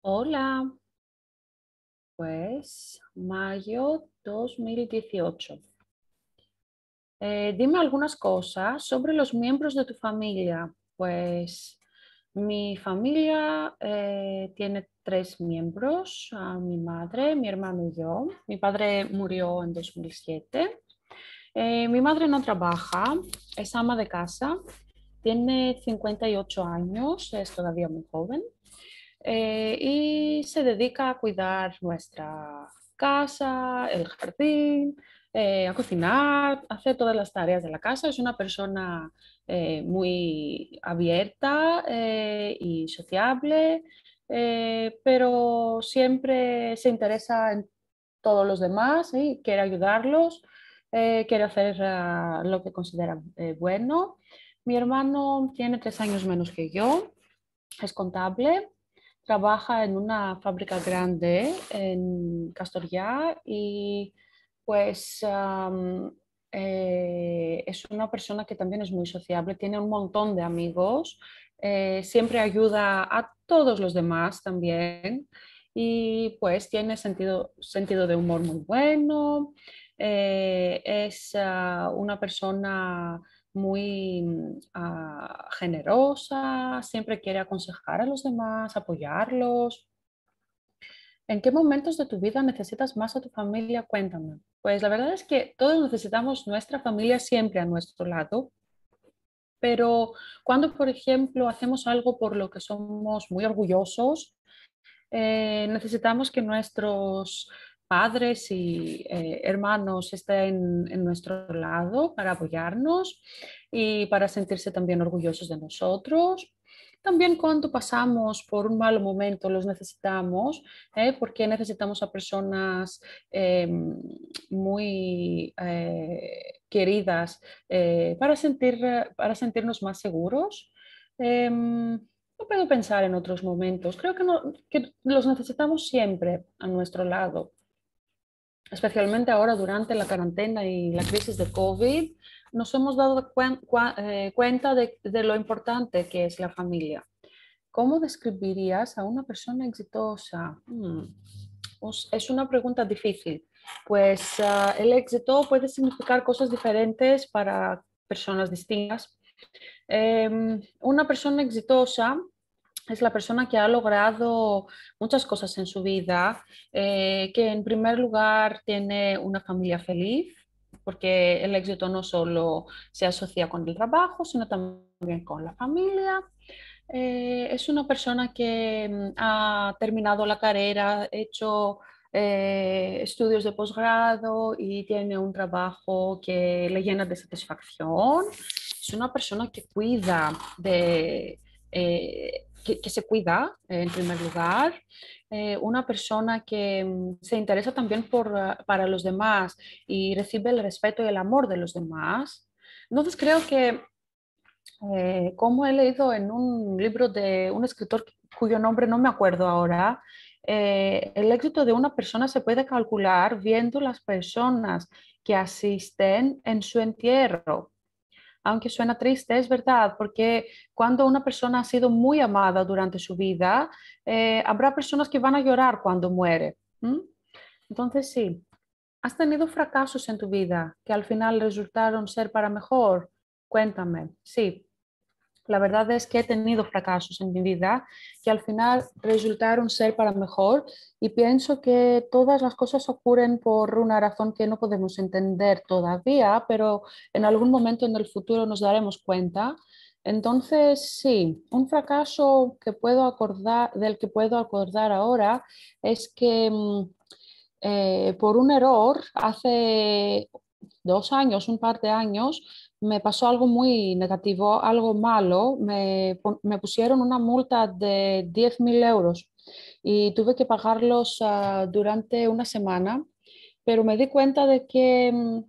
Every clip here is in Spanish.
Hola, pues mayo 2018. Dime algunas cosas sobre los miembros de tu familia. Pues mi familia tiene tres miembros, mi madre, mi hermano y yo. Mi padre murió en 2007. Mi madre no trabaja, es ama de casa, tiene 58 años, es todavía muy joven. Y se dedica a cuidar nuestra casa, el jardín, a cocinar, hace todas las tareas de la casa. Es una persona muy abierta y sociable, pero siempre se interesa en todos los demás y quiere ayudarlos, quiere hacer lo que considera bueno. Mi hermano tiene 3 años menos que yo, es contable, trabaja en una fábrica grande en Castellar y pues es una persona que también es muy sociable, tiene un montón de amigos, siempre ayuda a todos los demás también y pues tiene sentido de humor muy bueno, es una persona muy generosa, siempre quiere aconsejar a los demás, apoyarlos. ¿En qué momentos de tu vida necesitas más a tu familia? Cuéntame. Pues la verdad es que todos necesitamos nuestra familia siempre a nuestro lado, pero cuando, por ejemplo, hacemos algo por lo que somos muy orgullosos, necesitamos que nuestros padres y hermanos estén en nuestro lado para apoyarnos y para sentirse también orgullosos de nosotros. También cuando pasamos por un mal momento los necesitamos, porque necesitamos a personas eh, muy queridas para sentirnos más seguros. No puedo pensar en otros momentos. Creo que, que los necesitamos siempre a nuestro lado, especialmente ahora durante la cuarentena y la crisis de COVID. Nos hemos dado cuenta de lo importante que es la familia. ¿Cómo describirías a una persona exitosa? Es una pregunta difícil, pues el éxito puede significar cosas diferentes para personas distintas. Una persona exitosa es la persona que ha logrado muchas cosas en su vida, que en primer lugar tiene una familia feliz, porque el éxito no solo se asocia con el trabajo, sino también con la familia. Es una persona que ha terminado la carrera, ha hecho estudios de posgrado y tiene un trabajo que le llena de satisfacción. Es una persona que cuida que se cuida en primer lugar, una persona que se interesa también para los demás y recibe el respeto y el amor de los demás. Entonces creo que, como he leído en un libro de un escritor cuyo nombre no me acuerdo ahora, el éxito de una persona se puede calcular viendo las personas que asisten en su entierro. Aunque suena triste, es verdad, porque cuando una persona ha sido muy amada durante su vida, habrá personas que van a llorar cuando muere. ¿M? Entonces, sí, ¿has tenido fracasos en tu vida que al final resultaron ser para mejor? Cuéntame. Sí, la verdad es que he tenido fracasos en mi vida que al final resultaron ser para mejor y pienso que todas las cosas ocurren por una razón que no podemos entender todavía, pero en algún momento en el futuro nos daremos cuenta. Entonces, sí, un fracaso del que puedo acordar ahora es que por un error hace 2 años, un par de años, me pasó algo muy negativo, algo malo. Me pusieron una multa de 10.000 euros y tuve que pagarlos durante una semana, pero me di cuenta de que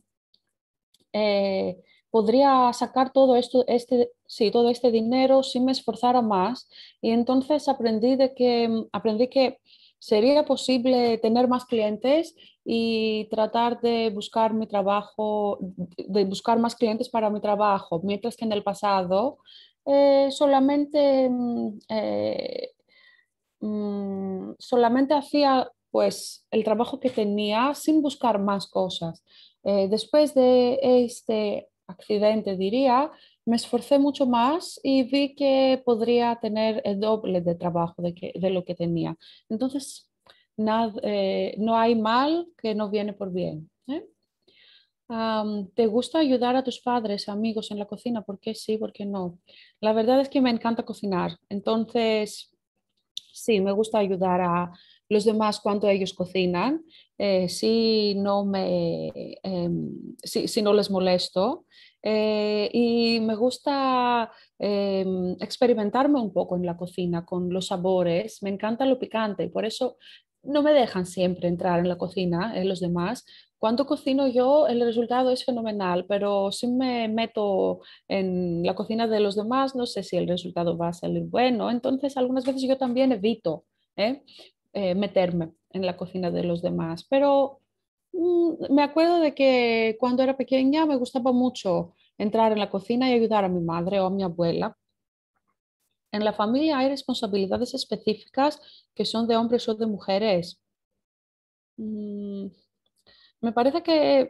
eh, podría sacar sí, todo este dinero si me esforzara más. Y entonces aprendí que sería posible tener más clientes y tratar de buscar mi trabajo, de buscar más clientes para mi trabajo, mientras que en el pasado solamente solamente hacía pues el trabajo que tenía sin buscar más cosas. Después de este accidente, diría, me esforcé mucho más y vi que podría tener el doble de trabajo de lo que tenía. Entonces, no hay mal que no viene por bien. ¿Eh? ¿Te gusta ayudar a tus padres, amigos en la cocina? ¿Por qué sí, por qué no? La verdad es que me encanta cocinar. Entonces, sí, me gusta ayudar a los demás cuando ellos cocinan. Si no si no les molesto. Y me gusta experimentarme un poco en la cocina con los sabores. Me encanta lo picante y por eso no me dejan siempre entrar en la cocina, los demás. Cuando cocino yo, el resultado es fenomenal, pero si me meto en la cocina de los demás, no sé si el resultado va a salir bueno. Entonces, algunas veces yo también evito ¿eh? Meterme en la cocina de los demás. Pero me acuerdo de que cuando era pequeña me gustaba mucho entrar en la cocina y ayudar a mi madre o a mi abuela. En la familia hay responsabilidades específicas que son de hombres o de mujeres. Mm, Me parece que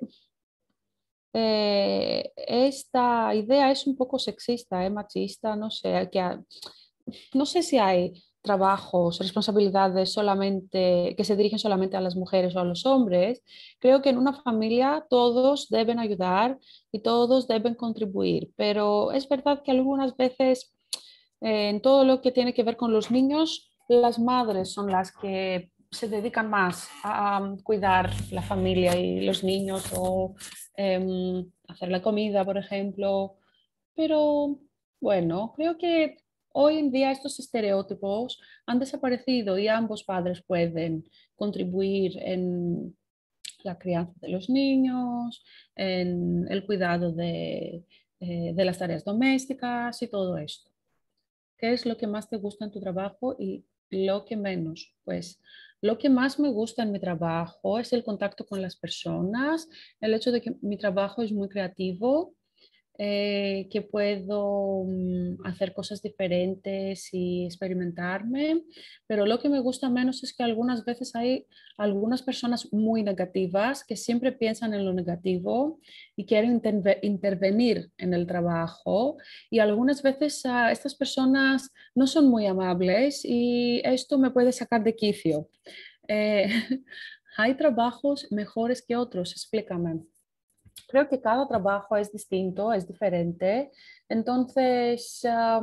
esta idea es un poco sexista, machista, no sé, no sé si hay trabajos, responsabilidades solamente que se dirigen solamente a las mujeres o a los hombres. Creo que en una familia todos deben ayudar y todos deben contribuir, pero es verdad que algunas veces en todo lo que tiene que ver con los niños, las madres son las que se dedican más a cuidar la familia y los niños o hacer la comida, por ejemplo. Pero bueno, creo que hoy en día estos estereotipos han desaparecido y ambos padres pueden contribuir en la crianza de los niños, en el cuidado de las tareas domésticas y todo esto. ¿Qué es lo que más te gusta en tu trabajo y lo que menos? Pues lo que más me gusta en mi trabajo es el contacto con las personas, el hecho de que mi trabajo es muy creativo, que puedo hacer cosas diferentes y experimentarme, pero lo que me gusta menos es que algunas veces hay algunas personas muy negativas que siempre piensan en lo negativo y quieren intervenir en el trabajo y algunas veces estas personas no son muy amables y esto me puede sacar de quicio. Eh, ¿Hay trabajos mejores que otros? Explícame. Creo que cada trabajo es distinto, es diferente. Entonces,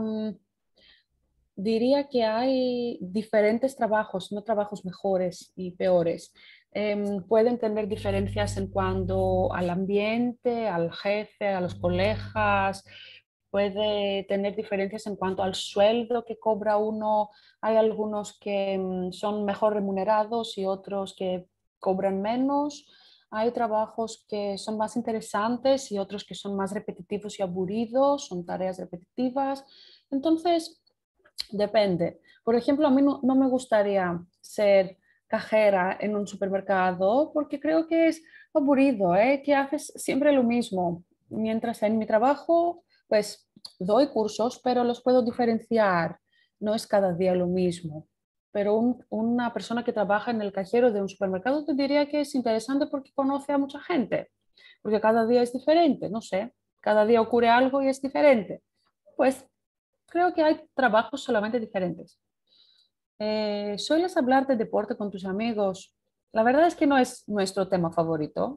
diría que hay diferentes trabajos, no trabajos mejores y peores. Pueden tener diferencias en cuanto al ambiente, al jefe, a los colegas. Puede tener diferencias en cuanto al sueldo que cobra uno. Hay algunos que son mejor remunerados y otros que cobran menos. Hay trabajos que son más interesantes y otros que son más repetitivos y aburridos, son tareas repetitivas. Entonces, depende. Por ejemplo, a mí no me gustaría ser cajera en un supermercado porque creo que es aburrido, ¿eh? Que haces siempre lo mismo. Mientras en mi trabajo, pues doy cursos, pero los puedo diferenciar. No es cada día lo mismo. Pero una persona que trabaja en el cajero de un supermercado te diría que es interesante porque conoce a mucha gente, porque cada día es diferente, no sé, cada día ocurre algo y es diferente. Pues creo que hay trabajos solamente diferentes. ¿Sueles hablar de deporte con tus amigos? La verdad es que no es nuestro tema favorito,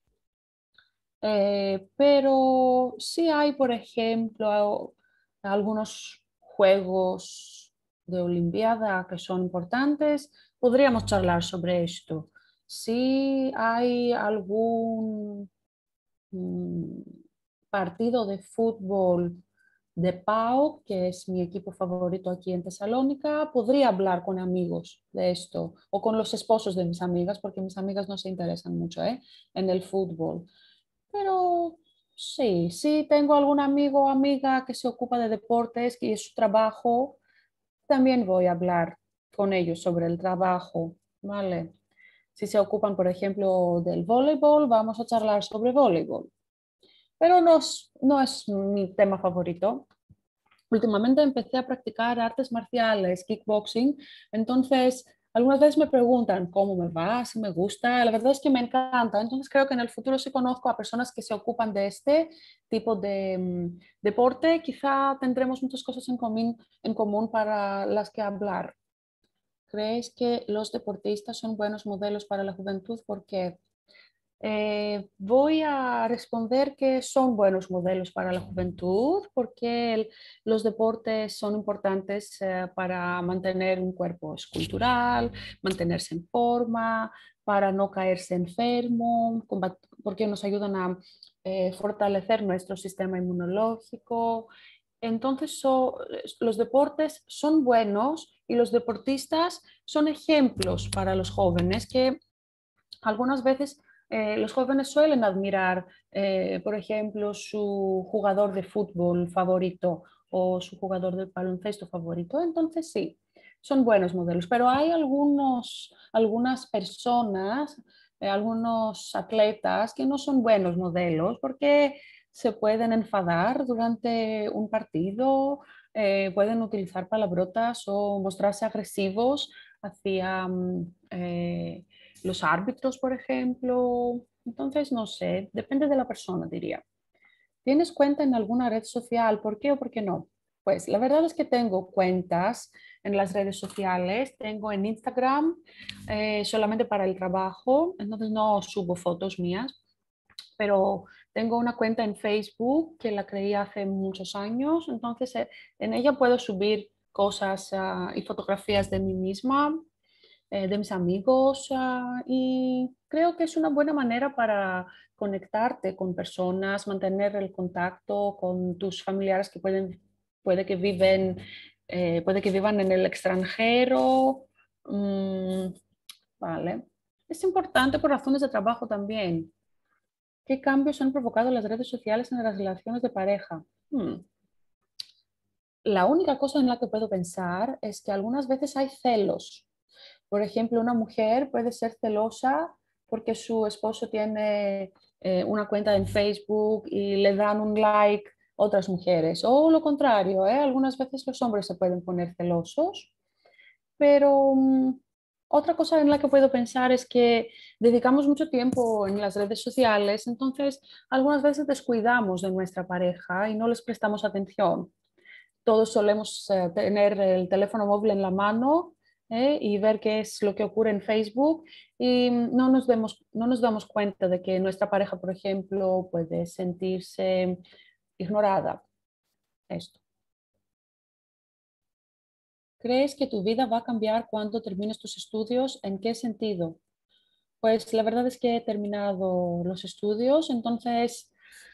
pero sí hay, por ejemplo, algunos juegos de Olimpiada que son importantes. Podríamos charlar sobre esto. Si hay algún mm, partido de fútbol de PAOK, que es mi equipo favorito aquí en Tesalónica, podría hablar con amigos de esto o con los esposos de mis amigas, porque mis amigas no se interesan mucho en el fútbol. Pero sí, sí tengo algún amigo o amiga que se ocupa de deportes y es su trabajo, también voy a hablar con ellos sobre el trabajo, ¿vale? Si se ocupan, por ejemplo, del voleibol, vamos a charlar sobre voleibol. Pero no es mi tema favorito. Últimamente empecé a practicar artes marciales, kickboxing, entonces Algunas veces me preguntan cómo me va, si me gusta. La verdad es que me encanta. Entonces creo que en el futuro si conozco a personas que se ocupan de este tipo de deporte, quizá tendremos muchas cosas en común para las que hablar. ¿Crees que los deportistas son buenos modelos para la juventud? Porque voy a responder que son buenos modelos para la juventud porque los deportes son importantes para mantener un cuerpo escultural, mantenerse en forma, para no caerse enfermo, porque nos ayudan a fortalecer nuestro sistema inmunológico. Entonces, los deportes son buenos y los deportistas son ejemplos para los jóvenes que algunas veces los jóvenes suelen admirar, por ejemplo, su jugador de fútbol favorito o su jugador de baloncesto favorito. Entonces, sí, son buenos modelos, pero hay algunas personas, algunos atletas que no son buenos modelos porque se pueden enfadar durante un partido, pueden utilizar palabrotas o mostrarse agresivos hacia los árbitros, por ejemplo. Entonces, no sé, depende de la persona, diría. ¿Tienes cuenta en alguna red social? ¿Por qué o por qué no? Pues la verdad es que tengo cuentas en las redes sociales. Tengo en Instagram solamente para el trabajo, entonces no subo fotos mías, pero tengo una cuenta en Facebook que la creé hace muchos años, entonces en ella puedo subir cosas y fotografías de mí misma, de mis amigos, y creo que es una buena manera para conectarte con personas, mantener el contacto con tus familiares que puede que puede que vivan en el extranjero. Mm, vale. Es importante por razones de trabajo también. ¿Qué cambios han provocado las redes sociales en las relaciones de pareja? La única cosa en la que puedo pensar es que algunas veces hay celos. Por ejemplo, una mujer puede ser celosa porque su esposo tiene una cuenta en Facebook y le dan un like otras mujeres. O lo contrario, ¿eh? Algunas veces los hombres se pueden poner celosos. Pero otra cosa en la que puedo pensar es que dedicamos mucho tiempo en las redes sociales, entonces algunas veces descuidamos de nuestra pareja y no les prestamos atención. Todos solemos tener el teléfono móvil en la mano y ver qué es lo que ocurre en Facebook y no nos damos cuenta de que nuestra pareja, por ejemplo, puede sentirse ignorada. Esto. ¿Crees que tu vida va a cambiar cuando termines tus estudios? ¿En qué sentido? Pues la verdad es que he terminado los estudios, entonces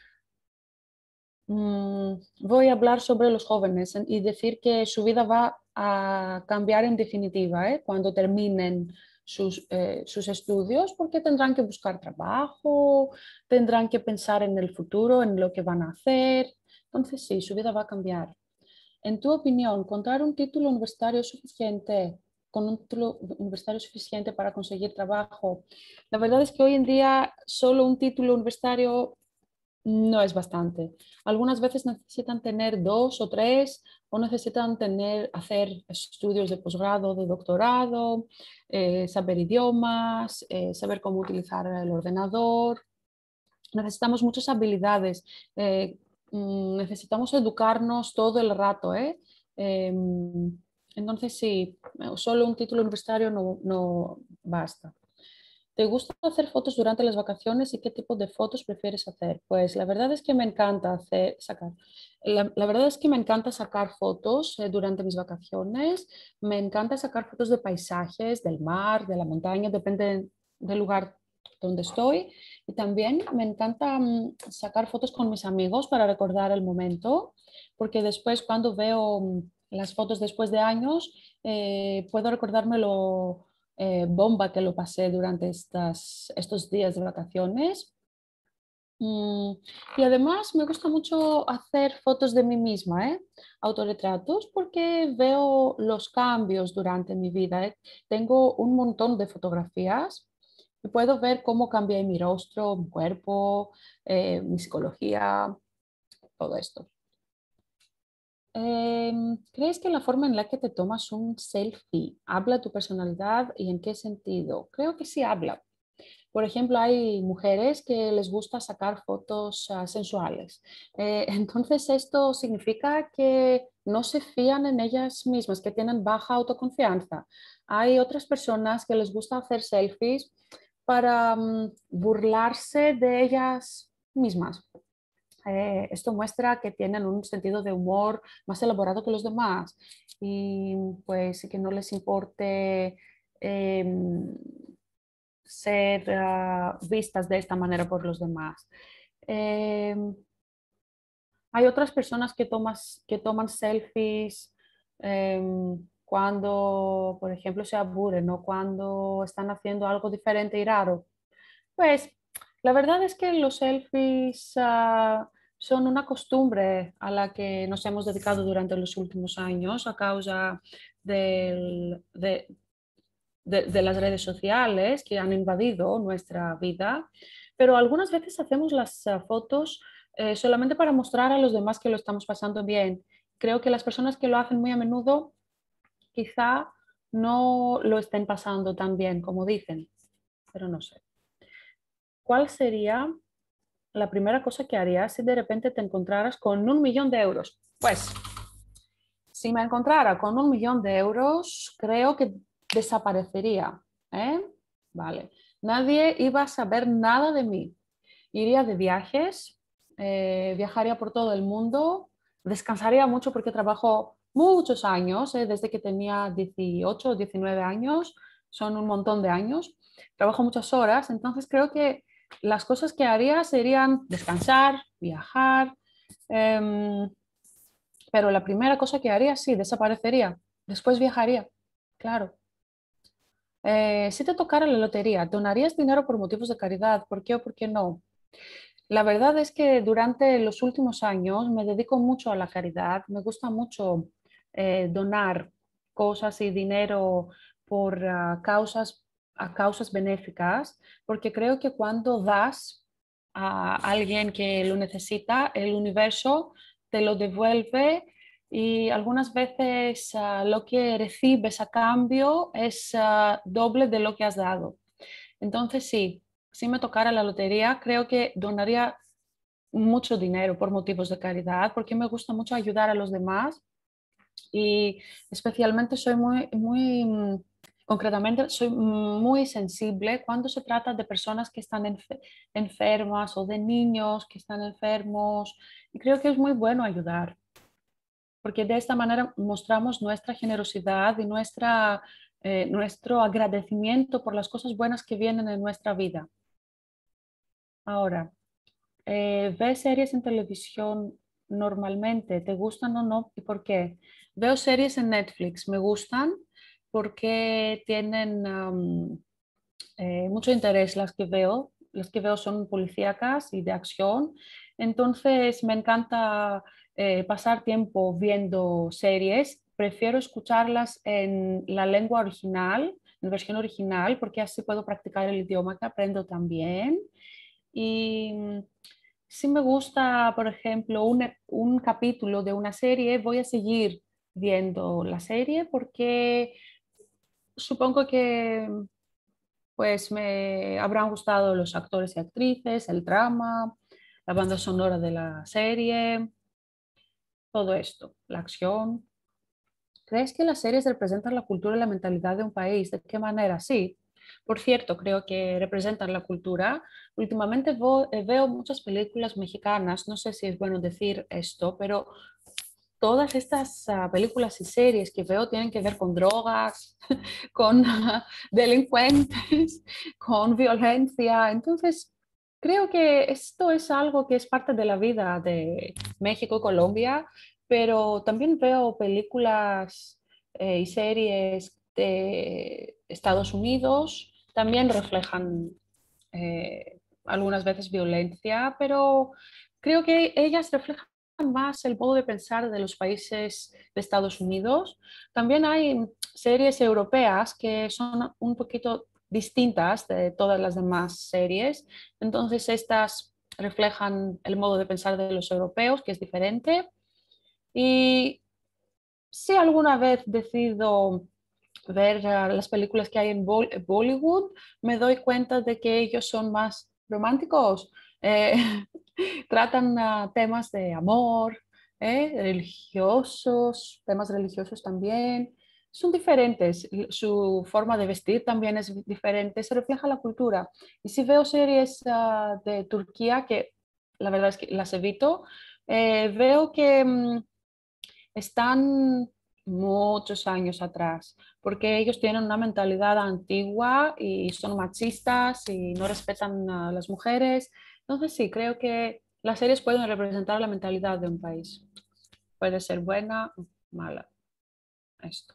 voy a hablar sobre los jóvenes y decir que su vida va a cambiar en definitiva, cuando terminen sus estudios, porque tendrán que buscar trabajo, tendrán que pensar en el futuro, en lo que van a hacer. Entonces sí, su vida va a cambiar. En tu opinión, ¿encontrar un título universitario suficiente, con un título universitario suficiente para conseguir trabajo? La verdad es que hoy en día solo un título universitario no es bastante. Algunas veces necesitan tener dos o tres o necesitan hacer estudios de posgrado, de doctorado, saber idiomas, saber cómo utilizar el ordenador. Necesitamos muchas habilidades. Necesitamos educarnos todo el rato, ¿eh? Entonces, sí, solo un título universitario no basta. ¿Te gusta hacer fotos durante las vacaciones y qué tipo de fotos prefieres hacer? Pues la verdad es que me encanta la verdad es que me encanta sacar fotos durante mis vacaciones. Me encanta sacar fotos de paisajes, del mar, de la montaña, depende del lugar donde estoy. Y también me encanta sacar fotos con mis amigos para recordar el momento, porque después cuando veo las fotos después de años, puedo recordármelo bomba que lo pasé durante estos días de vacaciones. Mm, y además me gusta mucho hacer fotos de mí misma, autorretratos, porque veo los cambios durante mi vida. Tengo un montón de fotografías y puedo ver cómo cambié mi rostro, mi cuerpo, mi psicología, todo esto. ¿Crees que la forma en la que te tomas un selfie habla de tu personalidad y en qué sentido? Creo que sí habla. Por ejemplo, hay mujeres que les gusta sacar fotos sensuales. Entonces, esto significa que no se fían en ellas mismas, que tienen baja autoconfianza. Hay otras personas que les gusta hacer selfies para burlarse de ellas mismas. Esto muestra que tienen un sentido de humor más elaborado que los demás y pues que no les importe em, ser vistas de esta manera por los demás. Eh, Hay otras personas que toman selfies eh, cuando, por ejemplo, se aburren o cuando están haciendo algo diferente y raro. Pues la verdad es que los selfies son una costumbre a la que nos hemos dedicado durante los últimos años a causa de las redes sociales que han invadido nuestra vida, pero algunas veces hacemos las fotos solamente para mostrar a los demás que lo estamos pasando bien. Creo que las personas que lo hacen muy a menudo quizá no lo estén pasando tan bien como dicen, pero no sé. ¿Cuál sería la primera cosa que harías si de repente te encontraras con 1 millón de euros? Pues si me encontrara con 1 millón de euros, creo que desaparecería. ¿Eh? Vale. Nadie iba a saber nada de mí. Iría de viajes, viajaría por todo el mundo, descansaría mucho porque trabajo muchos años, desde que tenía 18 o 19 años, son un montón de años. Trabajo muchas horas, entonces creo que las cosas que haría serían descansar, viajar, em, pero la primera cosa que haría, sí, desaparecería. Después viajaría, claro. Si te tocara la lotería, ¿donarías dinero por motivos de caridad? ¿Por qué o por qué no? La verdad es que durante los últimos años me dedico mucho a la caridad. Me gusta mucho donar cosas y dinero por a causas benéficas, porque creo que cuando das a alguien que lo necesita, el universo te lo devuelve y algunas veces lo que recibes a cambio es doble de lo que has dado. Entonces, sí, si me tocara la lotería, creo que donaría mucho dinero por motivos de caridad, porque me gusta mucho ayudar a los demás y especialmente soy concretamente, soy muy sensible cuando se trata de personas que están enfermas o de niños que están enfermos y creo que es muy bueno ayudar, porque de esta manera mostramos nuestra generosidad y nuestro agradecimiento por las cosas buenas que vienen en nuestra vida. Ahora, ¿ves series en televisión normalmente? ¿Te gustan o no? ¿Y por qué? Veo series en Netflix, me gustan porque tienen mucho interés las que veo. Las que veo son policíacas y de acción. Entonces me encanta pasar tiempo viendo series. Prefiero escucharlas en la lengua original, en versión original, porque así puedo practicar el idioma que aprendo también. Y si me gusta, por ejemplo, un capítulo de una serie, voy a seguir viendo la serie porque supongo que pues me habrán gustado los actores y actrices, el drama, la banda sonora de la serie, todo esto, la acción. ¿Crees que las series representan la cultura y la mentalidad de un país? ¿De qué manera? Sí. Por cierto, creo que representan la cultura. Últimamente veo muchas películas mexicanas, no sé si es bueno decir esto, pero todas estas películas y series que veo tienen que ver con drogas, con delincuentes, con violencia. Entonces, creo que esto es algo que es parte de la vida de México y Colombia, pero también veo películas y series de Estados Unidos, también reflejan algunas veces violencia, pero creo que ellas reflejan más el modo de pensar de los países de Estados Unidos. También hay series europeas que son un poquito distintas de todas las demás series. Entonces, estas reflejan el modo de pensar de los europeos, que es diferente. Y si alguna vez decido ver las películas que hay en Bollywood, me doy cuenta de que ellos son más románticos. Eh, tratan temas de amor, religiosos, temas religiosos también. Son diferentes, su forma de vestir también es diferente, se refleja la cultura. Y si veo series de Turquía, que la verdad es que las evito, veo que están muchos años atrás, porque ellos tienen una mentalidad antigua y son machistas y no respetan a las mujeres. Entonces sí, creo que las series pueden representar la mentalidad de un país. Puede ser buena o mala. Esto.